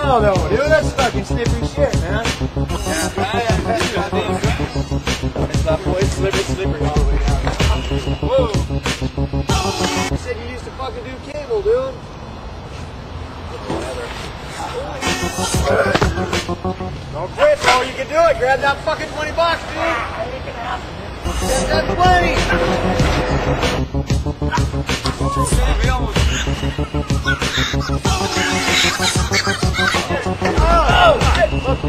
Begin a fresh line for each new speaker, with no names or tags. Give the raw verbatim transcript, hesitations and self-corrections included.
know though, dude. That's fucking slippery shit, man.
Yeah, right? That's goddamn right. It's that boy slippery, slippery all the way down. Whoa.
You said you used to fucking do cable, dude. Don't quit, bro. You can do it. Grab that fucking twenty bucks, dude. Grab that twenty.
We almost